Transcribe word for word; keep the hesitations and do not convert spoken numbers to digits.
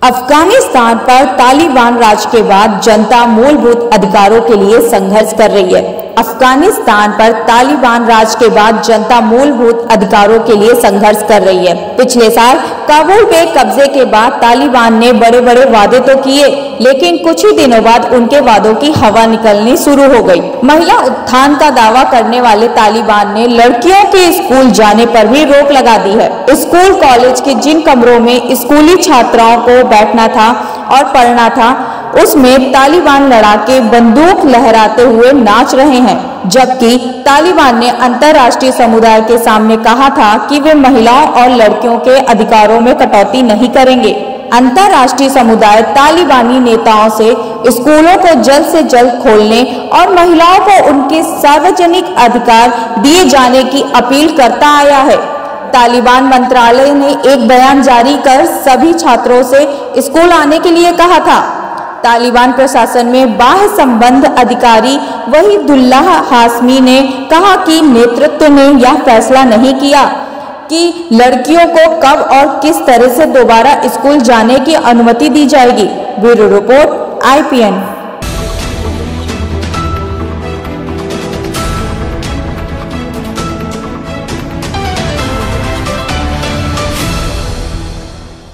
अफगानिस्तान पर तालिबान राज के बाद जनता मूलभूत अधिकारों के लिए संघर्ष कर रही है। अफगानिस्तान पर तालिबान राज के बाद जनता मूलभूत अधिकारों के लिए संघर्ष कर रही है। पिछले साल काबुल पे कब्जे के बाद तालिबान ने बड़े बड़े वादे तो किए, लेकिन कुछ ही दिनों बाद उनके वादों की हवा निकलनी शुरू हो गई। महिला उत्थान का दावा करने वाले तालिबान ने लड़कियों के स्कूल जाने पर भी रोक लगा दी है। स्कूल कॉलेज के जिन कमरों में स्कूली छात्राओं को बैठना था और पढ़ना था, उसमें तालिबान लड़ाके बंदूक लहराते हुए नाच रहे हैं। जबकि तालिबान ने अंतर्राष्ट्रीय समुदाय के सामने कहा था कि वे महिलाओं और लड़कियों के अधिकारों में कटौती नहीं करेंगे। अंतर्राष्ट्रीय समुदाय तालिबानी नेताओं से स्कूलों को जल्द से जल्द खोलने और महिलाओं को उनके सार्वजनिक अधिकार दिए जाने की अपील करता आया है। तालिबान मंत्रालय ने एक बयान जारी कर सभी छात्रों से स्कूल आने के लिए कहा था। तालिबान प्रशासन में बाह्य संबंध अधिकारी वहीदुल्लाह हाशमी ने कहा कि नेतृत्व ने यह फैसला नहीं किया कि लड़कियों को कब और किस तरह से दोबारा स्कूल जाने की अनुमति दी जाएगी। Bureau report I P N.